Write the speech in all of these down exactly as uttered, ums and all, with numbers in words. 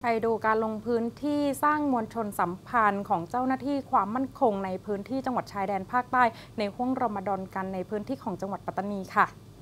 ดูการลงพื้นที่สร้างมวลชนสัมพันธ์ของเจ้าหน้าที่ความมั่นคงในพื้นที่จังหวัดชายแดนภาคใต้ในห้วงรอมฎอนกันในพื้นที่ของจังหวัดปัตตานีค่ะ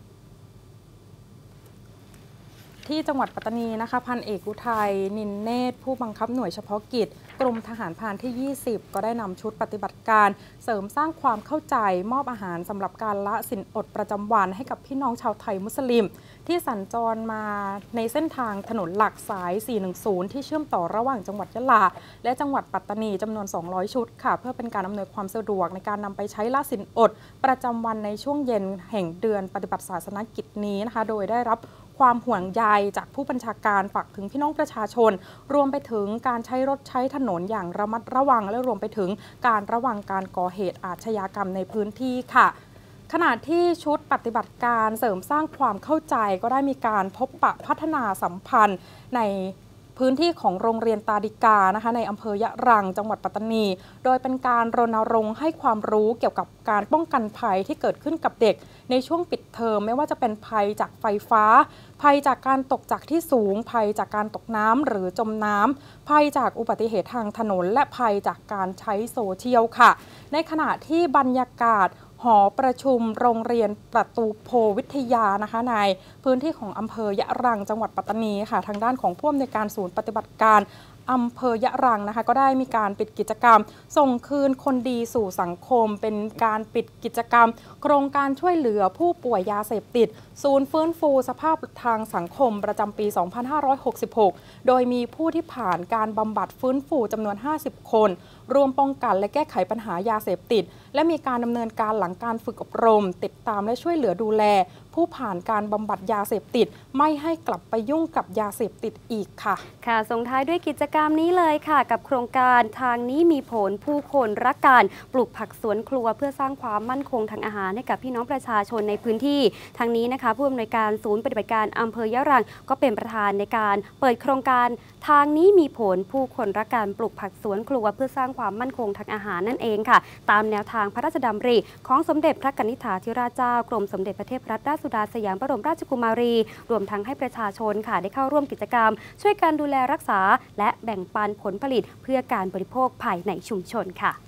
ที่จังหวัดปัตตานีนะคะพันเอกอุทัยนินเนตรผู้บังคับหน่วยเฉพาะกิจกรมทหารพรานที่ ยี่สิบ ก็ได้นำชุดปฏิบัติการเสริมสร้างความเข้าใจมอบอาหารสำหรับการละสินอดประจำวันให้กับพี่น้องชาวไทยมุสลิมที่สัญจรมาในเส้นทางถนนหลักสาย สี่หนึ่งศูนย์ ที่เชื่อมต่อระหว่างจังหวัดยะลาและจังหวัดปัตตานีจำนวน สองร้อย ชุดค่ะเพื่อเป็นการอำนวยความสะดวกในการนำไปใช้ละสินอดประจำวันในช่วงเย็นแห่งเดือนปฏิบัติศาสนกิจนี้นะคะโดยได้รับความห่วงใยจากผู้บัญชาการฝากถึงพี่น้องประชาชนรวมไปถึงการใช้รถใช้ถนนอย่างระมัดระวังและรวมไปถึงการระวังการก่อเหตุอาชญากรรมในพื้นที่ค่ะขณะที่ชุดปฏิบัติการเสริมสร้างความเข้าใจก็ได้มีการพบปะพัฒนาสัมพันธ์ในพื้นที่ของโรงเรียนตาดิกานะคะในอำเภอยะรังจังหวัดปัตตานีโดยเป็นการรณรงค์ให้ความรู้เกี่ยวกับการป้องกันภัยที่เกิดขึ้นกับเด็กในช่วงปิดเทอมไม่ว่าจะเป็นภัยจากไฟฟ้าภัยจากการตกจากที่สูงภัยจากการตกน้ำหรือจมน้ำภัยจากอุบัติเหตุทางถนนและภัยจากการใช้โซเชียลค่ะในขณะที่บรรยากาศหอประชุมโรงเรียนประตูโพวิทยานะคะในพื้นที่ของอำเภอยะรังจังหวัดปัตตานีค่ะทางด้านของผู้อำนวยการศูนย์ปฏิบัติการอำเภอยะรังนะคะก็ได้มีการปิดกิจกรรมส่งคืนคนดีสู่สังคมเป็นการปิดกิจกรรมโครงการช่วยเหลือผู้ป่วยยาเสพติดศูนย์ฟื้นฟูสภาพทางสังคมประจำปี สองพันห้าร้อยหกสิบหก โดยมีผู้ที่ผ่านการบำบัดฟื้นฟูจำนวน ห้าสิบ คนรวมป้องกันและแก้ไขปัญหายาเสพติดและมีการดำเนินการหลังการฝึกอบรมติดตามและช่วยเหลือดูแลผู้ผ่านการบำบัดยาเสพติดไม่ให้กลับไปยุ่งกับยาเสพติดอีกค่ะค่ะส่งท้ายด้วยกิจกรรมนี้เลยค่ะกับโครงการทางนี้มีผลผู้คนรักการปลูกผักสวนครัวเพื่อสร้างความมั่นคงทางอาหารให้กับพี่น้องประชาชนในพื้นที่ทางนี้นะคะผู้อำนวยการศูนย์ปฏิบัติการอำเภอยะรังก็เป็นประธานในการเปิดโครงการทางนี้มีผลผู้คนรักการปลูกผักสวนครัวเพื่อสร้างความมั่นคงทางอาหารนั่นเองค่ะตามแนวทางพระราชดำริของสมเด็จพระกนิษฐาธิราชเจ้ากรมสมเด็จพระเทพรัตนราชสุดาสยามบรมราชกุมารีรวมทั้งให้ประชาชนค่ะได้เข้าร่วมกิจกรรมช่วยกันดูแลรักษาและแบ่งปันผลผลิตเพื่อการบริโภคภายในชุมชนค่ะ